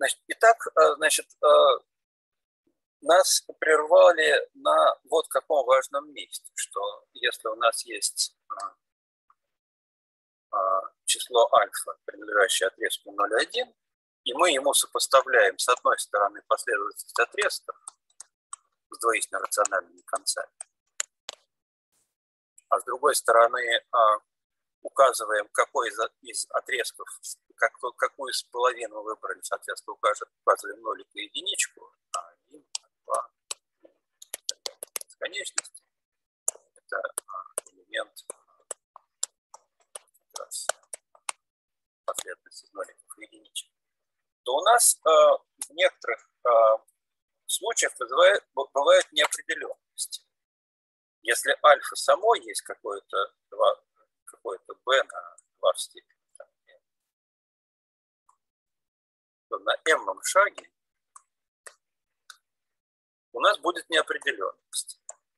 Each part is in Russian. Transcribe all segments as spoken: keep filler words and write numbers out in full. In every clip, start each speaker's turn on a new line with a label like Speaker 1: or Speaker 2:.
Speaker 1: Значит, итак, значит, нас прервали на вот каком важном месте, что если у нас есть число альфа, принадлежащее отрезку ноль целых одна, и мы ему сопоставляем с одной стороны последовательность отрезков с двоично-рациональными концами, а с другой стороны указываем, какой из, из отрезков, как, какую из половин мы выбрали, соответственно, указываем нолик и единичку, а один, два, бесконечности. Это элемент последовательности из ноликов и единичек. То у нас э, в некоторых э, случаях вызывает, бывает неопределенность. Если альфа само есть какое-то какое-то b на два в степени, там, то на m шаге у нас будет неопределенность.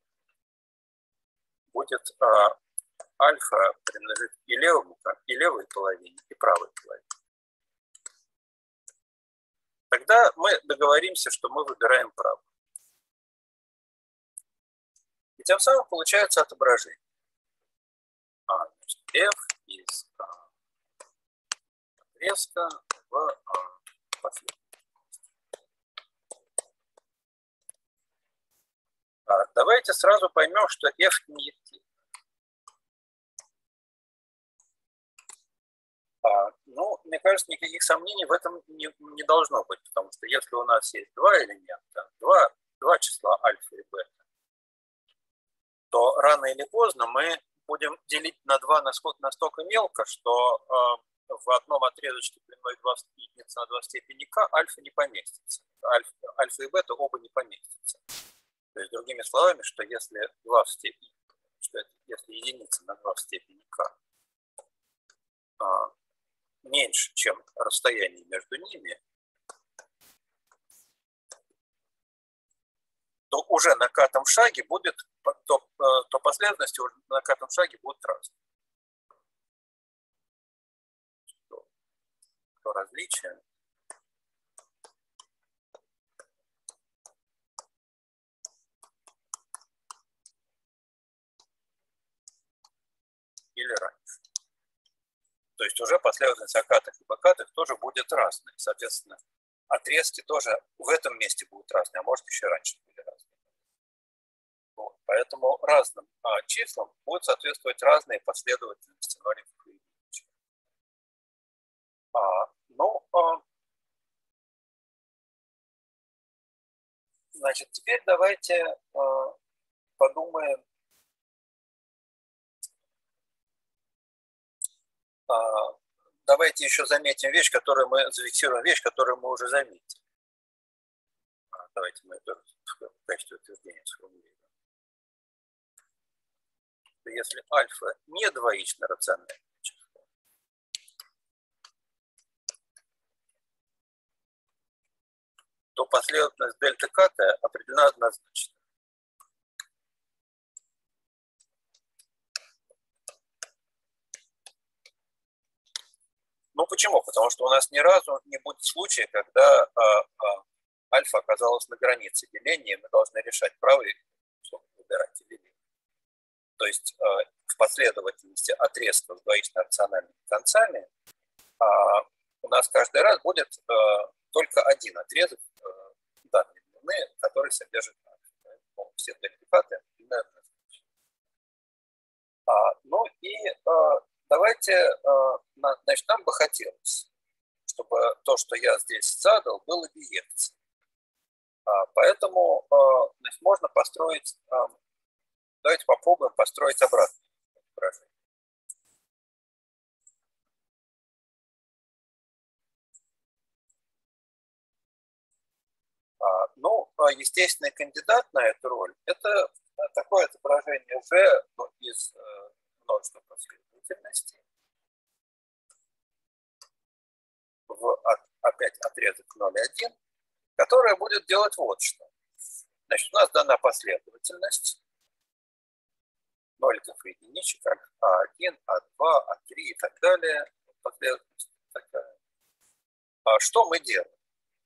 Speaker 1: Будет а, альфа принадлежит и левому, и левой половине, и правой половине. Тогда мы договоримся, что мы выбираем правую. И тем самым получается отображение. А, значит, f из а, отрезка в а, последовательности. А, давайте сразу поймем, что f инъективно. А, ну, мне кажется, никаких сомнений в этом не, не должно быть, потому что если у нас есть два элемента, два, два числа альфа и бета, то рано или поздно мы будем делить на два настолько мелко, что э, в одном отрезочке длиной два единицы на два в степени k альфа не поместится. Альфа, альфа и бета оба не поместятся. То есть, другими словами, что если два в степени, что это, если единица на два в степени k э, меньше, чем расстояние между ними, то уже на катом шаге будет, то, то последовательности уже на катом шаге будут разные. То, то различие или раньше. То есть уже последовательность акатов и бакатов тоже будет разной. Соответственно, отрезки тоже в этом месте будут разные, а может еще раньше были разные. Вот. Поэтому разным а, числам будут соответствовать разные последовательности ноликов и единичек. А, ну, а, значит, теперь давайте а, подумаем, а, давайте еще заметим вещь, которую мы зафиксируем, вещь, которую мы уже заметили. А, давайте мы это в качестве утверждения сформулируем. Если альфа не двоично рациональное число, то последовательность дельта ката определена однозначно. Ну почему? Потому что у нас ни разу не будет случая, когда а, а, альфа оказалась на границе деления, мы должны решать, правый выбирать или нет. То есть а, в последовательности отрезков с двоично-рациональными концами а, у нас каждый раз будет а, только один отрезок а, данной длины, который содержит альфа. Ну, все дельта однозначно. А, ну и а, давайте, значит, нам бы хотелось, чтобы то, что я здесь задал, было биекцией. Поэтому, значит, можно построить, давайте попробуем построить обратное выражение. Ну, естественный кандидат на эту роль – это такое отображение G из множества последовательностей в опять отрезок ноль целых одна, которая будет делать вот что. Значит, у нас дана последовательность ноликов и единичек, а один, а два, а три и так далее. Последовательность такая. А что мы делаем?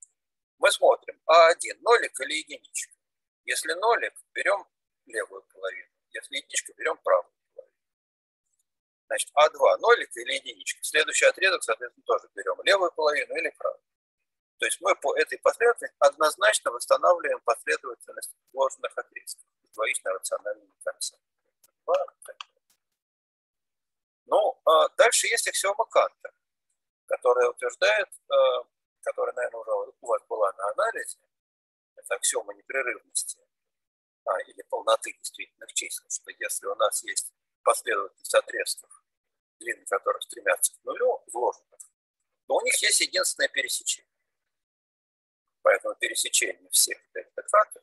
Speaker 1: мы смотрим а один нолик или единичка. Если нолик, берем левую половину. Если единичка, берем правую половину. Значит, а два нолик или единичка. Следующий отрезок, соответственно, тоже берем левую половину или правую. То есть мы по этой последовательности однозначно восстанавливаем последовательность сложных отрезков с двоично-рациональными концами. Ну, а дальше есть аксиома Канта, которая утверждает, которая, наверное, уже у вас была на анализе, это аксиома непрерывности а, или полноты действительных чисел, что если у нас есть последовательность отрезков, длины которых стремятся к нулю, вложенных, то у них есть единственное пересечение. Поэтому пересечение всех дельта-кратов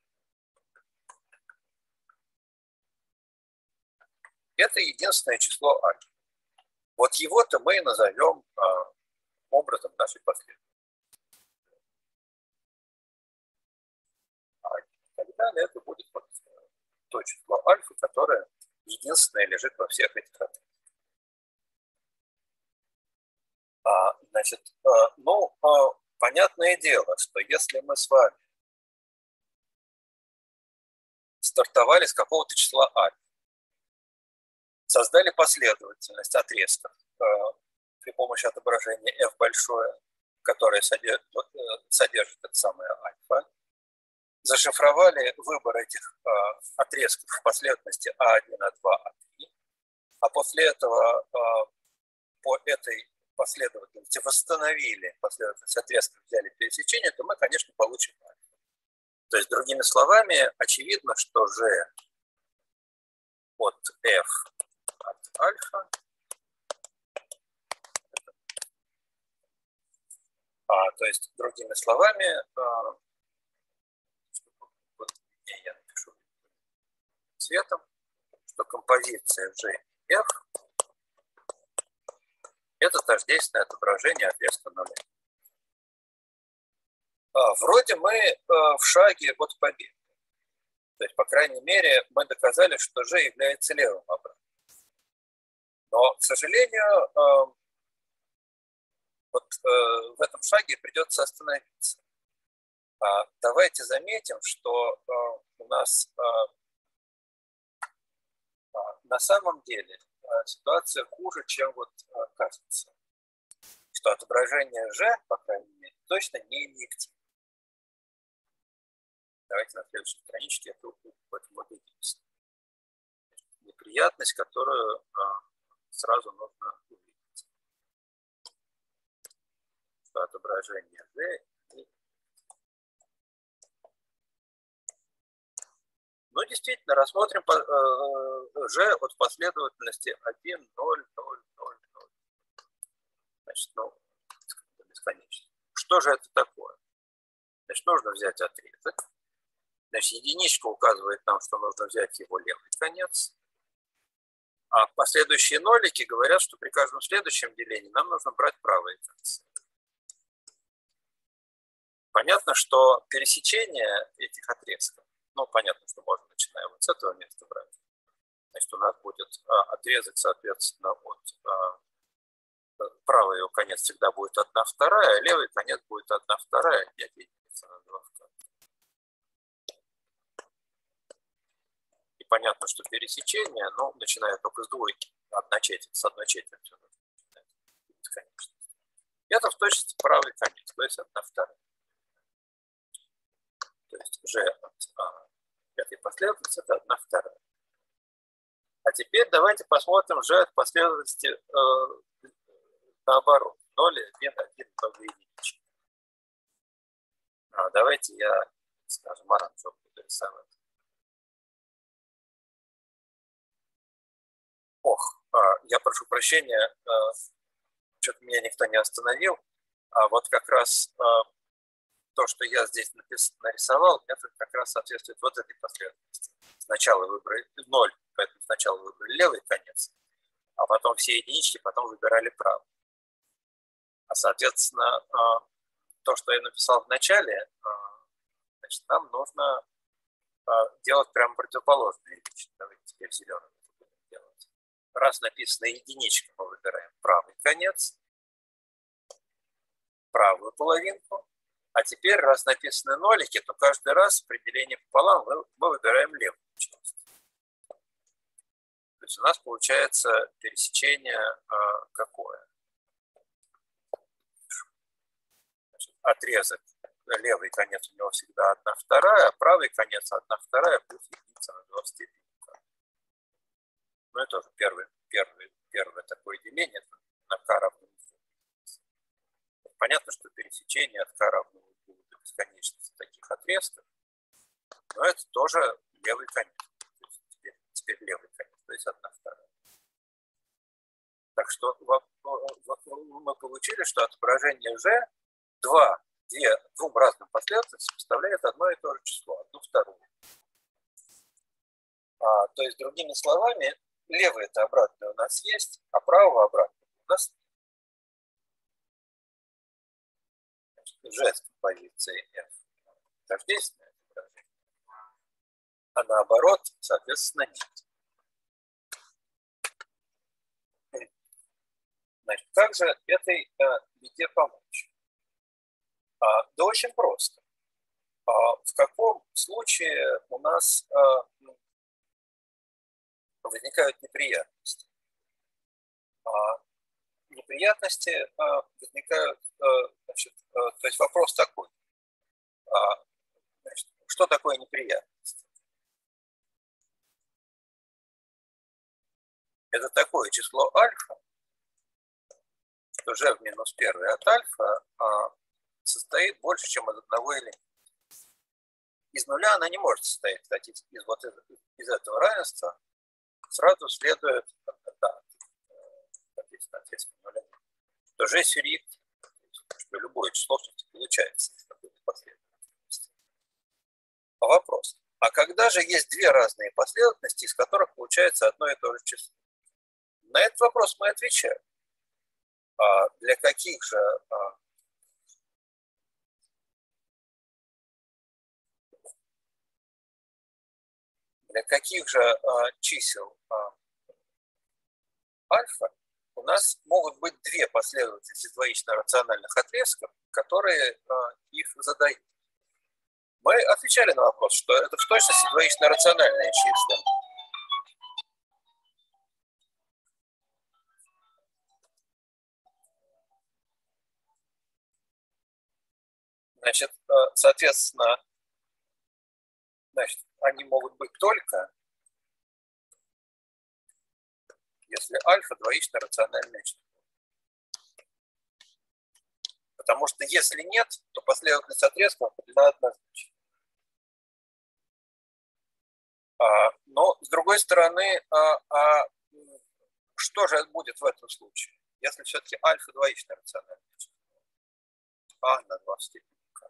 Speaker 1: это единственное число альфа. Вот его-то мы и назовем а, образом нашей последовательности. А и так далее это будет вот то число альфа, которое единственное лежит во всех этих отрезках. А, значит, а, ну, а, понятное дело, что если мы с вами стартовали с какого-то числа альфа, создали последовательность отрезков э, при помощи отображения f большое, которое содержит, содержит это самое альфа, зашифровали выбор этих э, отрезков в последовательности а один, а два, а три, а после этого э, по этой последовательности восстановили последовательность отрезков, взяли пересечение, то мы, конечно, получим альфа. То есть, другими словами, очевидно, что g от f от альфа а, то есть, другими словами, а, вот я напишу цветом, что композиция g и f это тождественное отображение отрезка нуля. А, вроде мы а, в шаге от победы. То есть, по крайней мере, мы доказали, что g является левым обратным. Но, к сожалению, вот в этом шаге придется остановиться. Давайте заметим, что у нас на самом деле ситуация хуже, чем вот кажется. Что отображение g, по крайней мере, точно не инъективно. Давайте на следующей страничке это вот увидимся. Неприятность, которую сразу нужно увидеть. Что отображение g. Ну, действительно, рассмотрим g от последовательности один, ноль, ноль, ноль, ноль. Значит, ну, бесконечно. Что же это такое? Значит, нужно взять отрезок. Значит, единичка указывает нам, что нужно взять его левый конец. А последующие нолики говорят, что при каждом следующем делении нам нужно брать правые концы. Понятно, что пересечение этих отрезков, ну, понятно, что можно, начиная вот с этого места брать. Значит, у нас будет а, отрезок, соответственно, от а, правый его конец всегда будет одна вторая, а левый конец будет одна вторая, не делится на два вторых. И понятно, что пересечение, ну, начиная только с двойки, одна четверть, с одной четвертью, бесконечно. Это в точности правый конец, то есть одна вторая. То есть g от а, этой последовательности это одна вторая. А теперь давайте посмотрим g от последовательности э, наоборот. ноль, один, один, два, единички. А, давайте я, скажем, оранжевым буду рисовать. Ох, а, я прошу прощения, а, что-то меня никто не остановил. А вот как раз а, то, что я здесь нарисовал, это как раз соответствует вот этой последовательности. Сначала выбрали ноль, поэтому сначала выбрали левый конец, а потом все единички, потом выбирали правый. А соответственно, то, что я написал в начале, значит, нам нужно делать прямо противоположные вещи. Давайте теперь зеленым будем делать. Раз написано единичка, мы выбираем правый конец, правую половинку. А теперь, раз написаны нолики, то каждый раз при делении пополам мы, мы выбираем левую часть. То есть у нас получается пересечение а, какое? Значит, отрезок, левый конец у него всегда одна вторая, а правый конец одна вторая плюс единица на два в степени. Ну и тоже первый, первый, первое такое деление на k равно. Понятно, что пересечение от k равно до бесконечности таких отрезков, но это тоже левый конец. То есть теперь, теперь левый конец, то есть одна вторая. Так что мы получили, что отображение G два, две, двум разным последовательностям составляет одно и то же число, одну вторую. А, то есть, другими словами, левое это обратное у нас есть, а правого обратное у нас нет. G с композицией F тождественное отображение, а наоборот, соответственно, нет. Значит, как же этой э, беде помочь? А, да очень просто. А, в каком случае у нас а, возникают неприятности? А, неприятности а, возникают, а, значит, а, то есть вопрос такой. А, значит, что такое неприятность? Это такое число альфа, что G в минус первый от альфа а, состоит больше, чем из одного элемента. Из нуля она не может состоять, кстати, из, вот из, из этого равенства сразу следует, да, соответственно, нуля, что G сюрит, что любое число все-таки получается из какой-то последовательности. Вопрос. А когда же есть две разные последовательности, из которых получается одно и то же число? На этот вопрос мы отвечаем. А для каких же а, для каких же а, чисел а, альфа у нас могут быть две последовательности двоично-рациональных отрезков, которые а, их задают? Мы отвечали на вопрос, что это в точности двоично-рациональные числа. Значит, соответственно, значит, они могут быть только, если альфа двоично-рациональное число. Потому что если нет, то последовательность отрезков определена однозначно. А, но, с другой стороны, а, а что же будет в этом случае, если все-таки альфа двоично-рациональное число? А на два в степени k.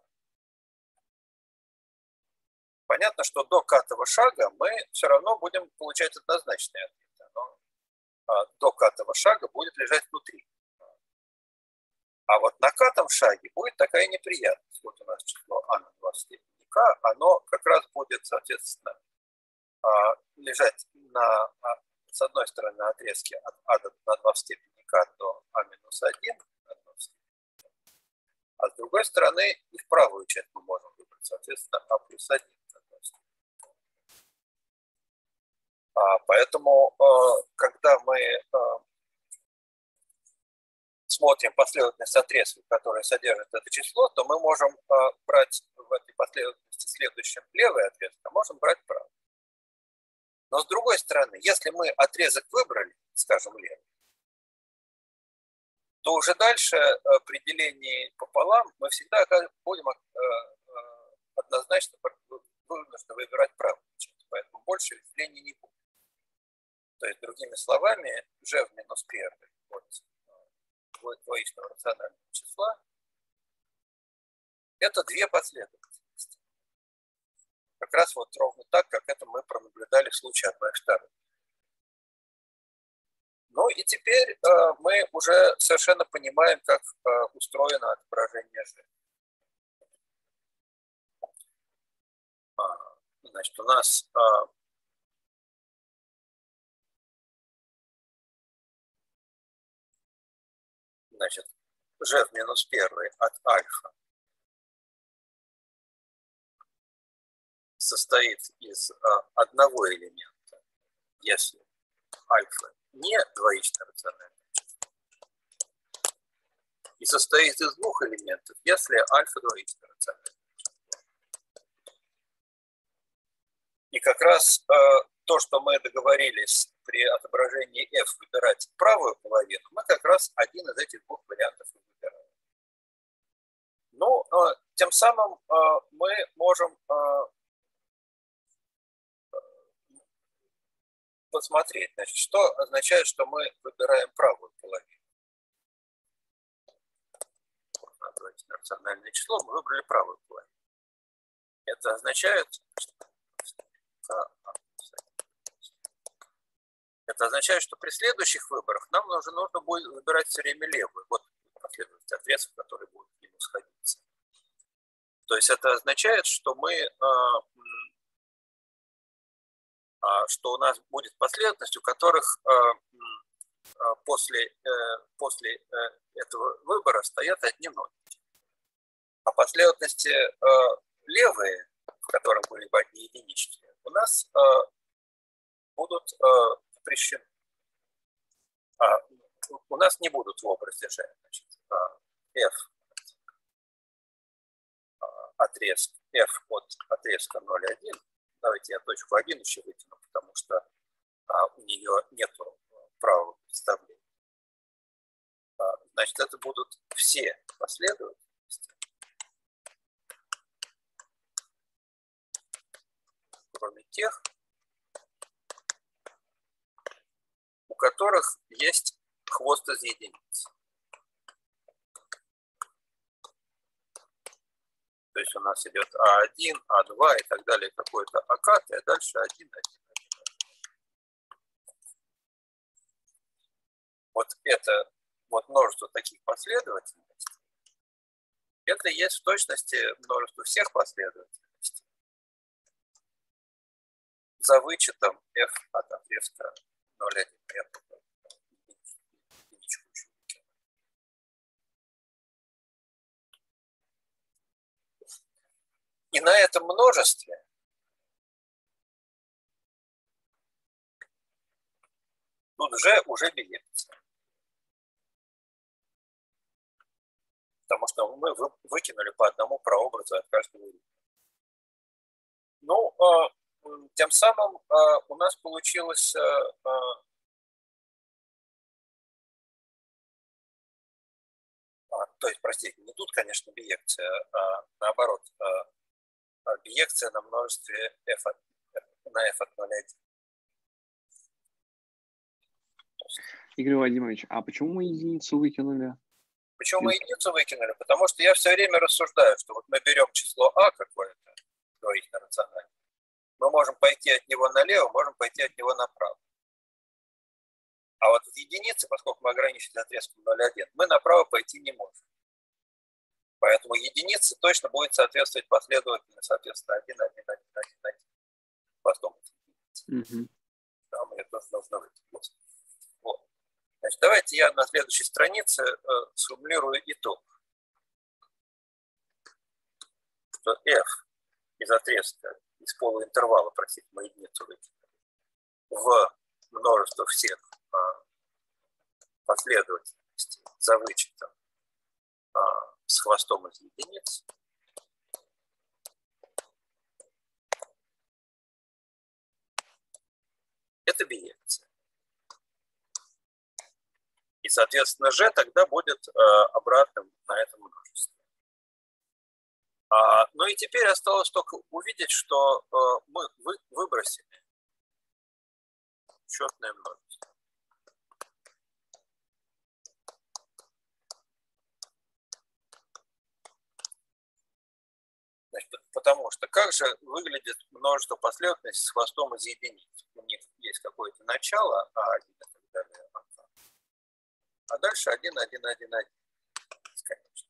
Speaker 1: Понятно, что до k-того шага мы все равно будем получать однозначные ответы. Но а, до k-того шага будет лежать внутри. А вот на k-том шаге будет такая неприятность. Вот у нас число а на два в степени k, оно как раз будет, соответственно, а, лежать на, с одной стороны на отрезке от а на два в степени k до а минус один, а с другой стороны и в правую часть мы можем выбрать, соответственно, а плюс один. А, поэтому, когда мы смотрим последовательность отрезков, которые содержат это число, то мы можем брать в этой последовательности следующем левый отрезок, а можем брать правый. Но с другой стороны, если мы отрезок выбрали, скажем, левый, то уже дальше при делении пополам мы всегда будем однозначно вынуждены выбирать правую часть, поэтому больше делений не будет. То есть, другими словами, G в минус первый от двоичного рационального числа это две последовательности. Как раз вот ровно так, как это мы пронаблюдали в случае одной второй. Ну и теперь э, мы уже совершенно понимаем, как э, устроено отображение G. А, значит, у нас э, значит, G в минус первый от альфа состоит из одного элемента, если альфа не двоичное рациональное число, и состоит из двух элементов, если альфа двоичное рациональное число. И как раз то, что мы договорились при отображении f выбирать правую половину, мы как раз один из этих двух вариантов выбираем. Ну, тем самым мы можем посмотреть, значит, что означает, что мы выбираем правую половину. Рациональное число, мы выбрали правую половину. Это означает, что Это означает, что при следующих выборах нам уже нужно будет выбирать все время левую. Вот последовательность отрезков, которые будут к нему сходиться. То есть это означает, что мы, что у нас будет последовательность, у которых после, после этого выбора стоят одни ноги. А последовательности левые, в которых были бы одни единичные, у нас будут запрещены. А, у нас не будут в образе же, значит, f отрезка, f от отрезка ноль один. Давайте я точку один еще вытяну, потому что а, у нее нет правого представления. А, значит, это будут все последовательности, кроме тех, у которых есть хвост из единиц. То есть у нас идет а один, а два и так далее, какой-то акат, и дальше один, один, один. Вот это вот множество таких последовательностей, это есть в точности множество всех последовательностей за вычетом f от отрезка ноль один. И на этом множестве тут же уже биекция. Потому что мы выкинули по одному прообразу от каждого вида. Ну, тем самым у нас получилось то есть, простите, не тут, конечно, биекция, а наоборот, биекция на множестве f от, на f от ноль один.
Speaker 2: Игорь Владимирович, а почему мы единицу выкинули?
Speaker 1: Почему мы единицу выкинули? Потому что я все время рассуждаю, что вот мы берем число а какое-то, двоично рациональное, мы можем пойти от него налево, можем пойти от него направо. А вот от единицы, поскольку мы ограничены отрезком ноль один, мы направо пойти не можем. Поэтому единица точно будет соответствовать последовательно, соответственно, один, один, один, один, один. Потом
Speaker 2: mm-hmm.
Speaker 1: да, мне тоже нужно выкинуть. Вот. Значит, давайте я на следующей странице э, сформулирую итог. Что f из отрезка, из полуинтервала, простите, мы единицу выкинули, в множество всех э, последовательностей за вычетом э, с хвостом из единиц это биекция. И, соответственно, g тогда будет э, обратным на этом множестве. А, ну и теперь осталось только увидеть, что э, мы вы, выбросили счетное множество. Значит, потому что как же выглядит множество последовательностей с хвостом из единиц? У них есть какое-то начало, а один и так далее, а дальше один, один, один, один. Конечно.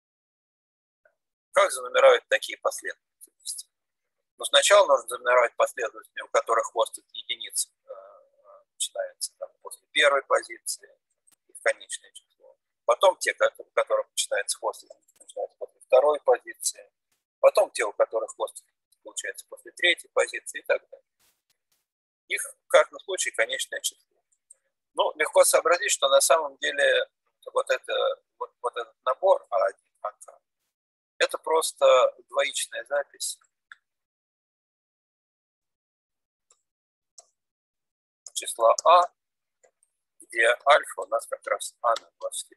Speaker 1: Как занумеровать такие последовательности? Ну, сначала нужно занумеровать последовательности, у которых хвост от единиц э, начинается там, после первой позиции, и в конечное число. Потом те, у которых начинается хвост, начинается после второй позиции. Потом те, у которых хвост получается после третьей позиции и так далее. Их в каждом случае конечное число. Ну, легко сообразить, что на самом деле вот, это, вот, вот этот набор А один, АК, это просто двоичная запись числа А, где альфа у нас как раз А на два степени.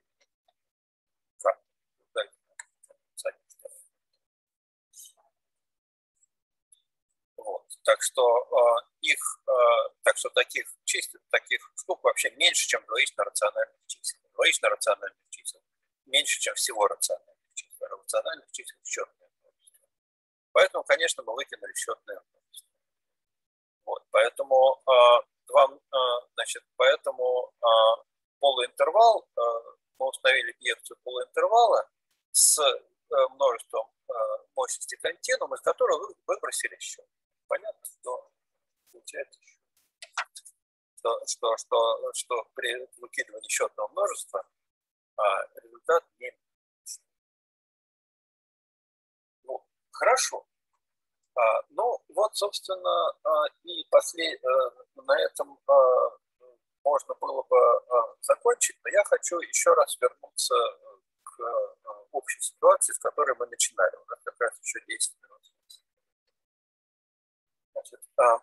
Speaker 1: Вот. Так что э, их, э, так что таких чисел, таких штук вообще меньше, чем двоично-рациональных чисел. Двоично-рациональных чисел меньше, чем всего рациональных чисел. А рациональных чисел счетное множество. Поэтому, конечно, мы выкинули счетное множество. Вот. Поэтому, э, два, э, значит, поэтому э, полуинтервал, э, мы установили объекцию полуинтервала с э, множеством э, мощности континуума, из которого выбросили счет. Понятно, что получается, что, что, что, что при выкидывании счетного множества а, результат не меняется. Ну, хорошо. А, ну, вот, собственно, а, и послед... а, на этом а, можно было бы а, закончить, но я хочу еще раз вернуться к а, общей ситуации, с которой мы начинали. У нас как раз еще десять минут. Значит, а,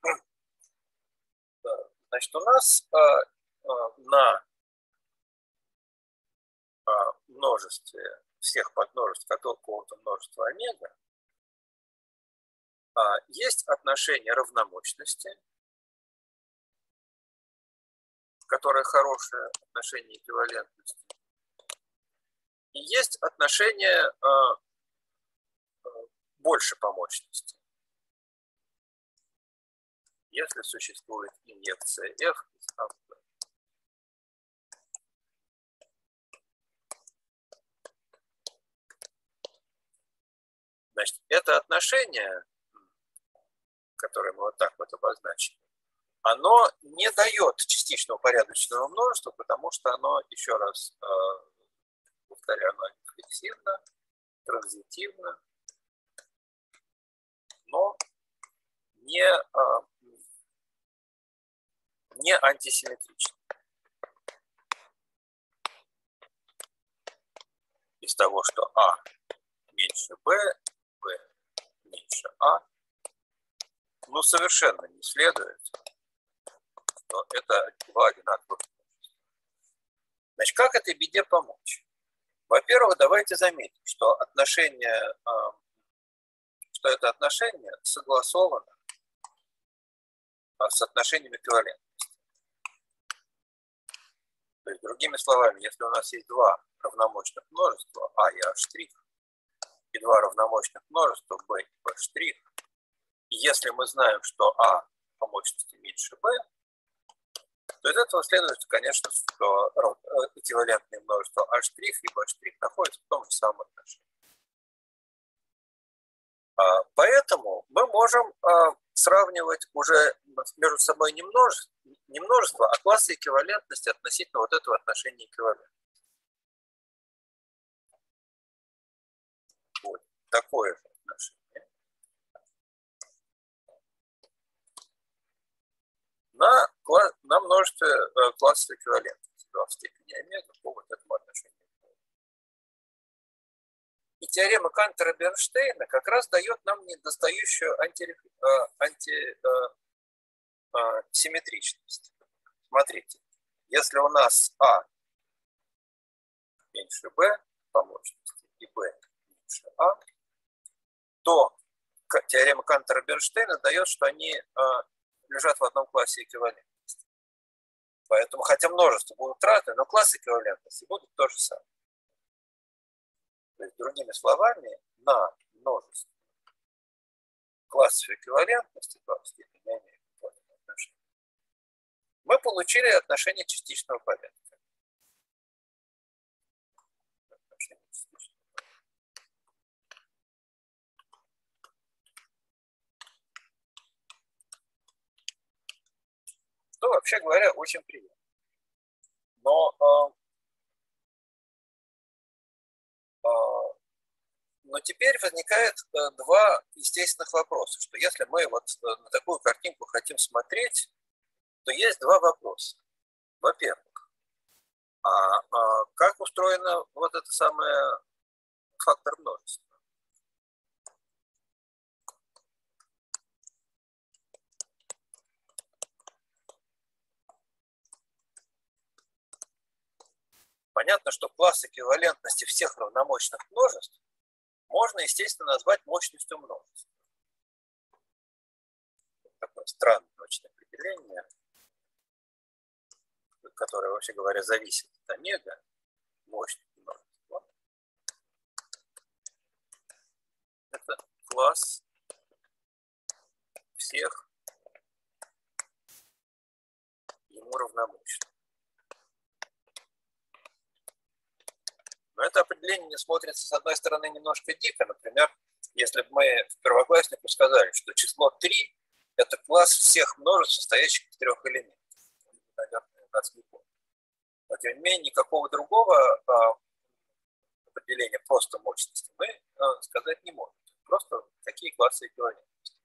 Speaker 1: значит, у нас а, а, на а, множестве всех подмножеств какого-то множества омега а, есть отношение равномощности, которое хорошее отношение эквивалентности, и есть отношение а, а, больше по мощности. Если существует инъекция F из А в Б. Значит, это отношение, которое мы вот так вот обозначили, оно не дает частичного порядочного множества, потому что оно, еще раз повторяю, оно рефлексивно, транзитивно, но не, не антисимметрично. Из того, что А меньше Б, Б меньше А, ну, совершенно не следует, что это два одинаковых множества. Значит, как этой беде помочь? Во-первых, давайте заметим, что отношение, что это отношение согласовано с отношением эквивалентности. То есть, другими словами, если у нас есть два равномощных множества А и А', и два равномощных множества Б и Б', и если мы знаем, что А по мощности меньше Б, то из этого следует, конечно, что эквивалентные множества А' и Б' находятся в том же самом отношении. Поэтому мы можем сравнивать уже между собой не множество, не множество, а классы эквивалентности относительно вот этого отношения эквивалентности. Вот такое же отношение на, на множестве классов эквивалентности два в степени омега по вот этому отношению. И теорема Кантера-Бернштейна как раз дает нам недостающую антисимметричность. Смотрите, если у нас А меньше Б по мощности и Б меньше А, то теорема Кантера-Бернштейна дает, что они лежат в одном классе эквивалентности. Поэтому, хотя множество будут разные, но классы эквивалентности будут то же самое. То есть, другими словами, на множестве классов эквивалентности два в степени омега мы получили отношение частичного порядка. Отношение частичного порядка. Что, вообще говоря, очень приятно. Но, э, э, но теперь возникает два естественных вопроса, что если мы вот на такую картинку хотим смотреть, то есть два вопроса. Во-первых, а, а как устроена вот это самое фактор множества? Понятно, что класс эквивалентности всех равномощных множеств можно, естественно, назвать мощностью множества. Такое странное точное определение, которое, вообще говоря, зависит от омега, мощности множества. Это класс всех ему равномощных. Но это определение не смотрится, с одной стороны, немножко дико. Например, если бы мы первокласснику сказали, что число три – это класс всех множеств, состоящих из трех элементов. Наверное, нас не помнит. Но, тем не менее, никакого другого а, определения просто мощности мы а, сказать не можем. Просто такие классы эквивалентности.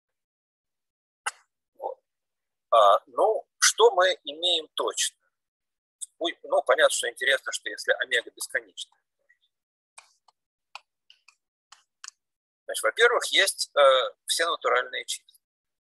Speaker 1: Вот. А, ну, что мы имеем точно? Ну, понятно, что интересно, что если омега бесконечна. Значит, во-первых, есть э, все натуральные числа.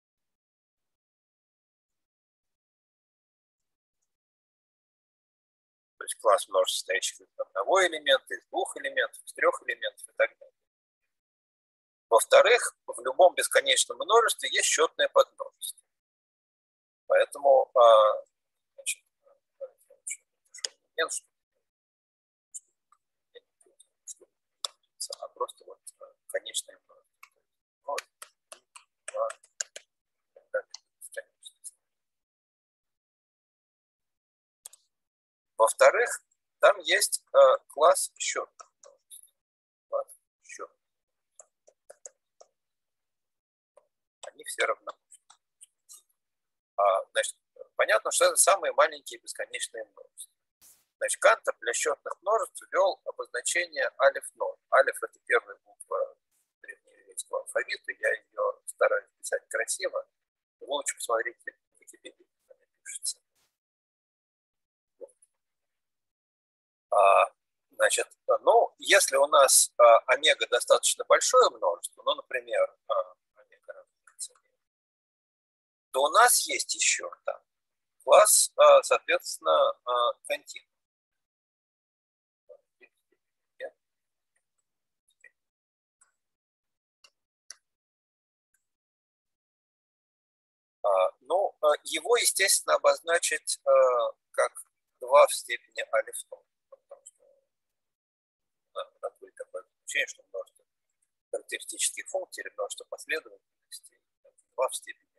Speaker 1: То есть класс множеств, состоящих из одного элемента, из двух элементов, из трех элементов и так далее. Во-вторых, в любом бесконечном множестве есть счетное подмножество. Поэтому э, значит, а просто вот конечное множество. Во-вторых, там есть э, класс счетных множеств. Класс счетных. Они все равномощны. А, значит, понятно, что это самые маленькие бесконечные множества. Значит, Кантор для счетных множеств ввел обозначение алеф ноль. Алеф – это первая буква древнееврейского алфавита. Я ее стараюсь писать красиво. Вы лучше посмотрите в Википедии, как она пишется. А, значит, ну, если у нас а, омега достаточно большое множество, ну, например, а, омега равняется, то у нас есть еще там класс, а, соответственно, а, континуум. Ну, его, естественно, обозначить как два в степени алеф ноль. Потому что да, будет такое ощущение, что множество характеристических функций или множество последовательностей два в степени.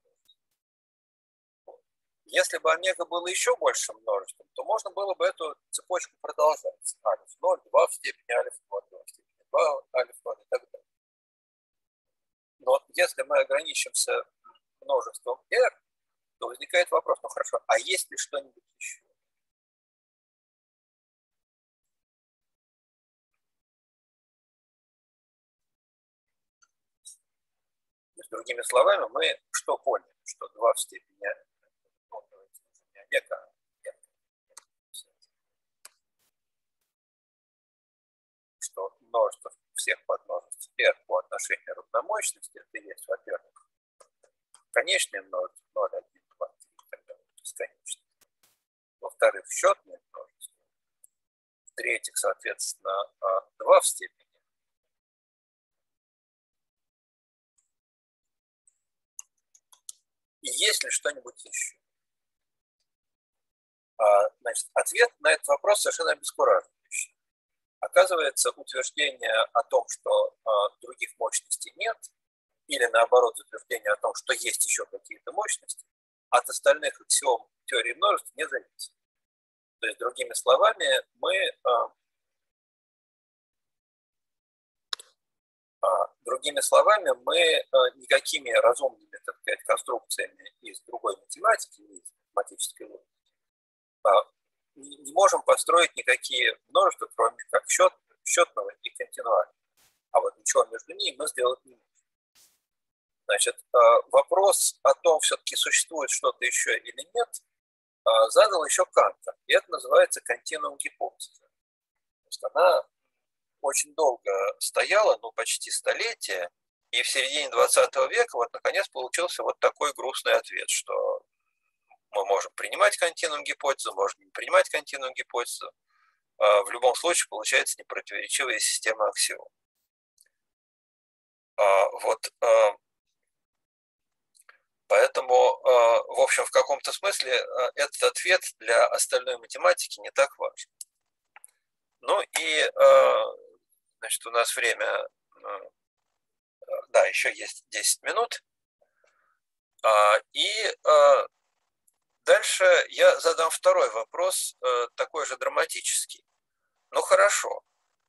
Speaker 1: Если бы омега было еще большим множеством, то можно было бы эту цепочку продолжать. Алеф ноль, два в степени алеф ноль, два в степени два, алеф ноль и так далее. Но если мы ограничимся множеством r, то возникает вопрос, ну хорошо, а есть ли что-нибудь еще? С другими словами, мы что поняли? Что два в степени ну, не омега, а r. Что множество всех подмножеств r по отношению к равномощности, это есть, во-первых, конечное множество ноль, один, два, три и так далее, бесконечно. Во-вторых, счетное множество. В-третьих, соответственно, два в степени. И есть ли что-нибудь еще? Значит, ответ на этот вопрос совершенно обескураживающий. Оказывается, утверждение о том, что других мощностей нет, или наоборот утверждение о том, что есть еще какие-то мощности, от остальных аксиом теории множеств не зависит. То есть, другими словами, мы другими словами, мы никакими разумными, так сказать, конструкциями из другой математики, из математической логики, не можем построить никакие множества, кроме как счет, счетного и континуального. а вот ничего между ними мы сделать не можем. Значит, вопрос о том, все-таки существует что-то еще или нет, задал еще Кант. И это называется континуум гипотеза. То есть она очень долго стояла, ну почти столетие, и в середине двадцатого века вот наконец получился вот такой грустный ответ, что мы можем принимать континуум гипотезу, можем не принимать континуум гипотезу. В любом случае получается непротиворечивая система аксиом. Вот поэтому, в общем, в каком-то смысле этот ответ для остальной математики не так важен. Ну и, значит, у нас время, да, еще есть десять минут. И дальше я задам второй вопрос, такой же драматический. Ну хорошо.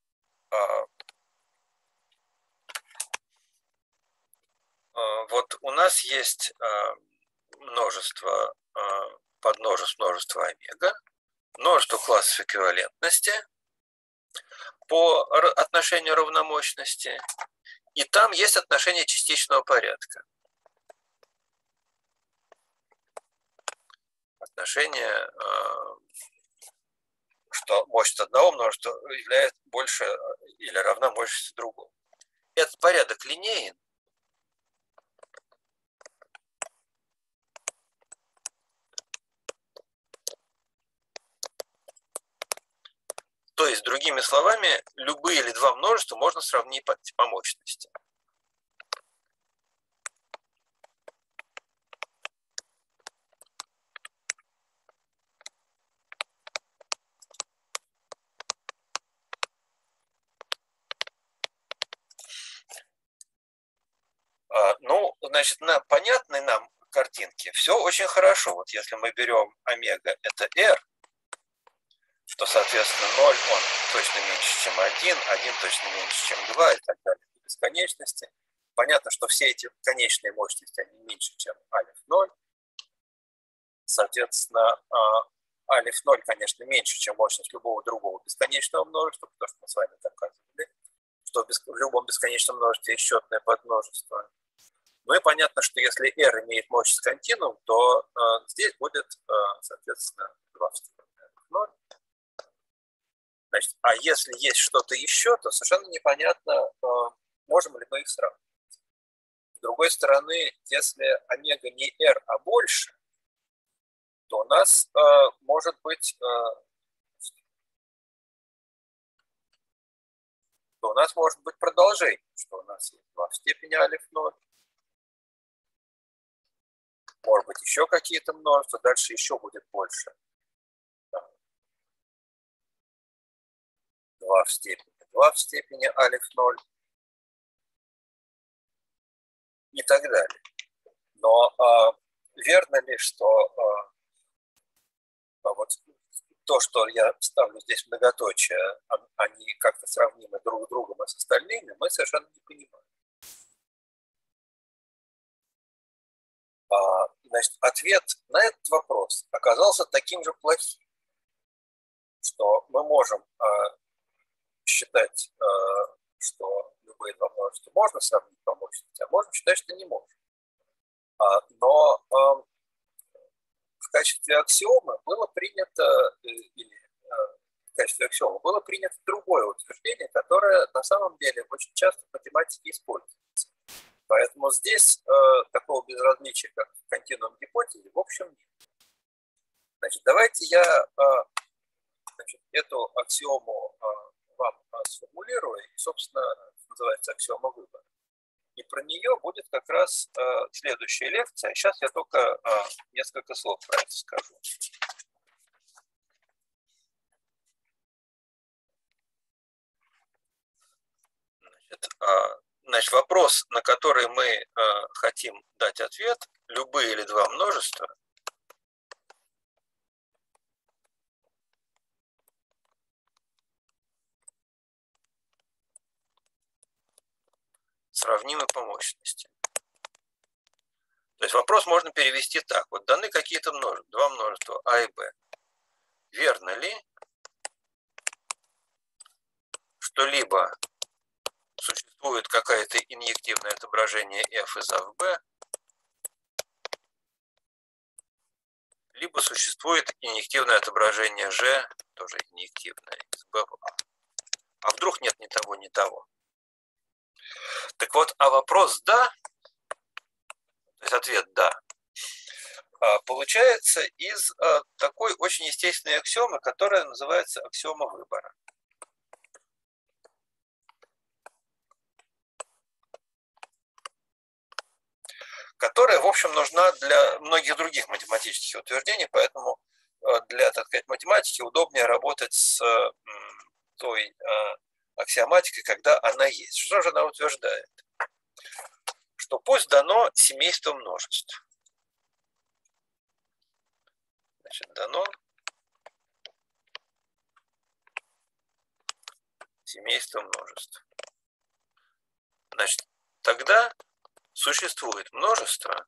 Speaker 1: Вот у нас есть множество, подмножеств множества омега, множество классов эквивалентности по отношению равномощности, и там есть отношение частичного порядка. Отношение, что мощность одного множества является больше или равна мощности другого. Этот порядок линеен. То есть, другими словами, любые или два множества можно сравнить по, по мощности. А, ну, значит, на понятной нам картинке все очень хорошо. Вот если мы берем омега, это r, то, соответственно, ноль, он точно меньше, чем один, один точно меньше, чем два и так далее до бесконечности. Понятно, что все эти конечные мощности, они меньше, чем алиф ноль. Соответственно, алиф ноль, конечно, меньше, чем мощность любого другого бесконечного множества, потому что мы с вами доказывали, что в любом бесконечном множестве есть счетное подмножество. Ну и понятно, что если r имеет мощность континуум, то здесь будет, соответственно, два в степени ноль. Значит, а если есть что-то еще, то совершенно непонятно, можем ли мы их сравнить. С другой стороны, если омега не r, а больше, то у нас может быть, то у нас может быть продолжение, что у нас есть два в степени алиф ноль. Может быть, еще какие-то множества, дальше еще будет больше. два в степени два в степени алиф ноль и так далее. Но а, верно ли, что а, вот то, что я ставлю здесь многоточие, они как-то сравнимы друг с другом и с остальными, мы совершенно не понимаем. А, значит, ответ на этот вопрос оказался таким же плохим, что мы можем а, считать, что любые два множества можно сравнить по мощности, а можно считать, что не можем. Но в качестве аксиомы было принято, или в качестве аксиомы было принято другое утверждение, которое на самом деле очень часто в математике используется. Поэтому здесь такого безразличия, как в континуум гипотезе, в общем нет. Значит, давайте я значит, эту аксиому вам сформулирую, и, собственно, называется аксиома выбора. И про нее будет как раз э, следующая лекция. Сейчас я только э, несколько слов про это скажу. Значит, э, значит, вопрос, на который мы э, хотим дать ответ, любые или два множества, сравнимы по мощности. То есть вопрос можно перевести так. Вот даны какие-то множества, два множества А и Б. Верно ли, что либо существует существует какое-то инъективное отображение f из a в b, либо существует инъективное отображение g, тоже инъективное, из b в a. А вдруг нет ни того, ни того? Так вот, а вопрос «да», то есть ответ «да», получается из такой очень естественной аксиомы, которая называется аксиома выбора. Которая, в общем, нужна для многих других математических утверждений, поэтому для, так сказать, математики удобнее работать с той аксиоматикой, когда она есть. Что же она утверждает? Что пусть дано семейство множеств. Значит, дано семейство множеств. Значит, тогда существует множество,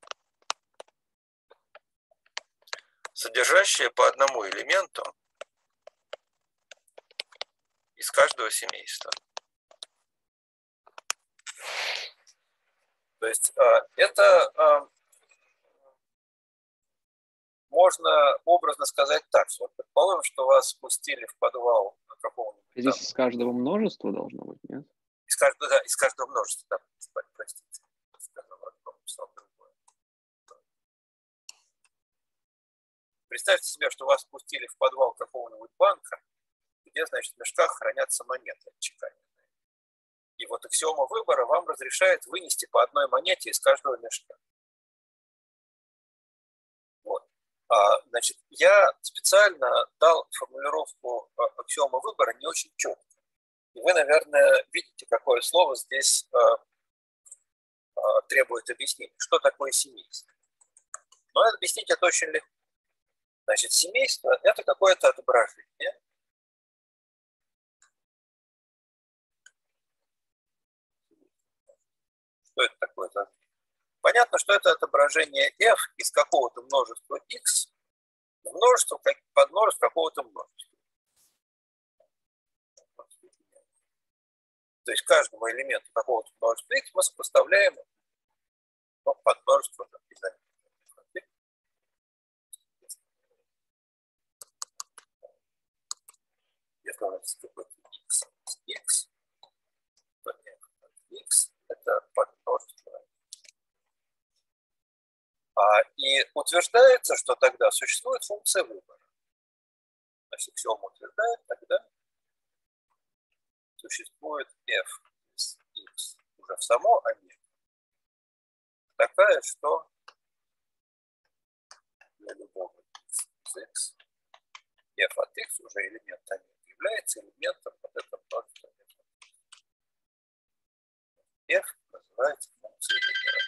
Speaker 1: содержащее по одному элементу из каждого семейства. То есть это можно образно сказать так, что предположим, что вас спустили в подвал какого-нибудь.
Speaker 2: Здесь из каждого множества должно быть, нет?
Speaker 1: Из каждого, да, из каждого множества, да, простите. Представьте себе, что вас спустили в подвал какого-нибудь банка, где, значит, в мешках хранятся монеты отчеканенные. И вот аксиома выбора вам разрешает вынести по одной монете из каждого мешка. Вот. А, значит, я специально дал формулировку аксиомы выбора не очень четко. И вы, наверное, видите, какое слово здесь а, а, требует объяснения. Что такое семейство? Но объяснить это очень легко. Значит, семейство – это какое-то отображение. Что это такое? Понятно, что это отображение f из какого-то множества x в множество, под множество какого-то множества. То есть каждому элементу какого-то множества x мы сопоставляем под множество изометрии. Если у нас какой-то x из x, то x это подмножество. А, и утверждается, что тогда существует функция выбора. Значит, аксиома утверждает, тогда существует f из x уже в само, а не такая, что для любого x из x f от x уже элемент а не является элементом вот этого множества. F называется функцией выбора.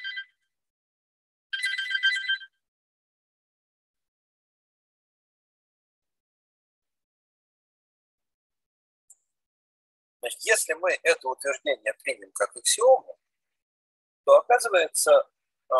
Speaker 1: Значит, если мы это утверждение примем как аксиому, то оказывается,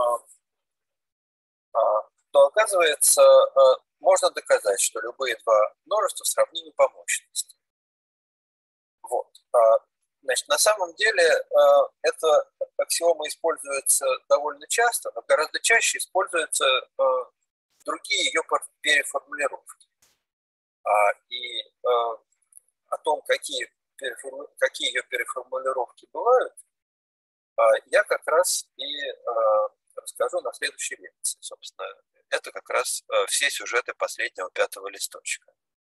Speaker 1: то оказывается, можно доказать, что любые два множества сравнимы по мощности. Вот. Значит, на самом деле эта аксиома используется довольно часто, но гораздо чаще используются другие ее переформулировки. И о том, какие, какие ее переформулировки бывают, я как раз и расскажу на следующей лекции. Собственно, это как раз все сюжеты последнего пятого листочка.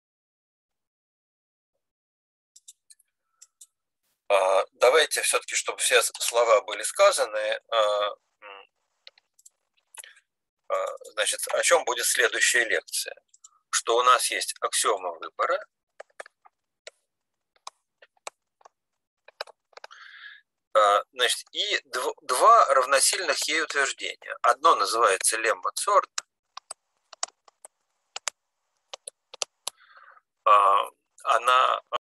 Speaker 1: Давайте все-таки, чтобы все слова были сказаны, значит, о чем будет следующая лекция. Что у нас есть аксиома выбора, значит, и два равносильных ей утверждения. Одно называется лемма Цорна, она